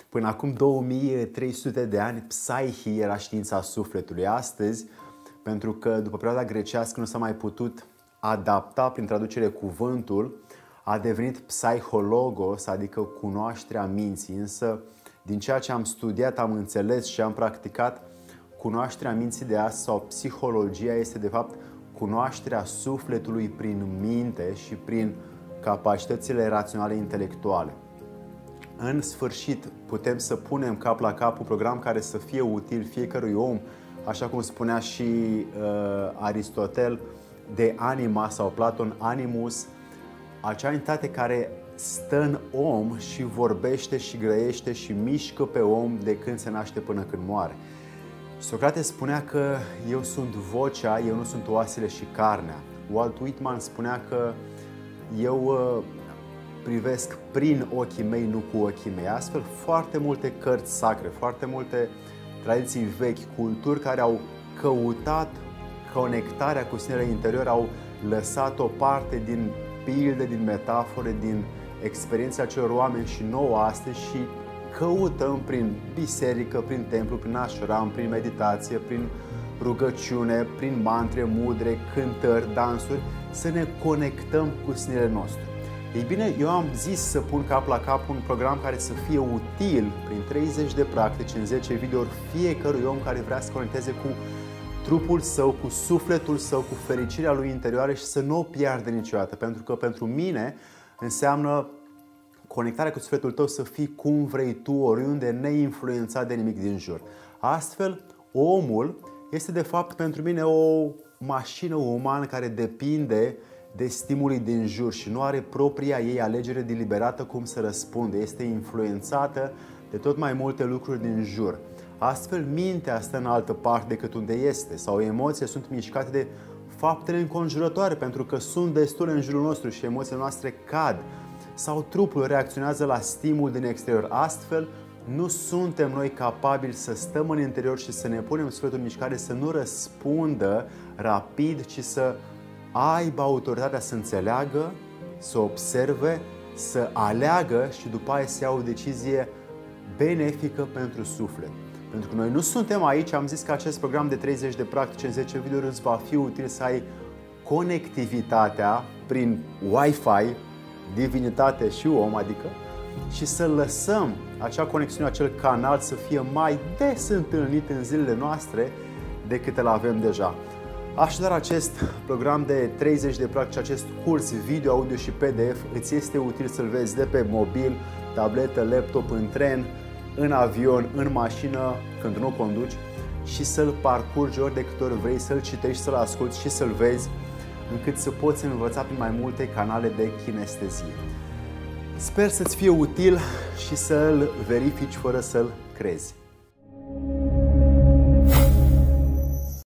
Până acum 2300 de ani, psaihi era știința sufletului. Astăzi, pentru că după perioada grecească nu s-a mai putut adapta prin traducere cuvântul, a devenit psaihologos, adică cunoașterea minții. Însă, din ceea ce am studiat, am înțeles și am practicat, cunoașterea minții de azi sau psihologia este de fapt cunoașterea sufletului prin minte și prin capacitățile raționale intelectuale. În sfârșit, putem să punem cap la cap un program care să fie util fiecărui om, așa cum spunea și Aristotel, de anima sau Platon, animus, acea entitate care stă în om și vorbește și grăiește și mișcă pe om de când se naște până când moare. Socrate spunea că eu sunt vocea, eu nu sunt oasele și carnea. Walt Whitman spunea că eu privesc prin ochii mei, nu cu ochii mei. Astfel, foarte multe cărți sacre, foarte multe tradiții vechi, culturi care au căutat conectarea cu sinele interior, au lăsat o parte din pilde, din metafore, din experiența celor oameni și nouă astăzi și căutăm prin biserică, prin templu, prin ashram, prin meditație, prin rugăciune, prin mantre, mudre, cântări, dansuri, să ne conectăm cu sinele nostru. Ei bine, eu am zis să pun cap la cap un program care să fie util prin 30 de practici în 10 videouri fiecărui om care vrea să conecteze cu trupul său, cu sufletul său, cu fericirea lui interioară și să nu o piardă niciodată. Pentru că pentru mine înseamnă conectarea cu sufletul tău să fii cum vrei tu, oriunde, neinfluențat de nimic din jur. Astfel, omul este de fapt pentru mine o mașină umană care depinde de stimulii din jur și nu are propria ei alegere deliberată cum să răspunde. Este influențată de tot mai multe lucruri din jur. Astfel, mintea stă în altă parte decât unde este sau emoțiile sunt mișcate de faptele înconjurătoare pentru că sunt destule în jurul nostru și emoțiile noastre cad. Sau trupul reacționează la stimul din exterior. Astfel, nu suntem noi capabili să stăm în interior și să ne punem sufletul în mișcare, să nu răspundă rapid, ci să aibă autoritatea să înțeleagă, să observe, să aleagă și după aia să ia o decizie benefică pentru suflet. Pentru că noi nu suntem aici, am zis că acest program de 30 de practici în 10 videouri îți va fi util să ai conectivitatea prin Wi-Fi, divinitate și om, adică, și să lăsăm acea conexiune, acel canal să fie mai des întâlnit în zilele noastre decât îl avem deja. Așadar, acest program de 30 de practici, acest curs video, audio și PDF îți este util să-l vezi de pe mobil, tabletă, laptop, în tren, în avion, în mașină, când nu conduci și să-l parcurgi ori de câte ori vrei, să-l citești, să-l asculți și să-l vezi încât să poți învăța prin mai multe canale de kinestezie. Sper să-ți fie util și să-l verifici fără să-l crezi.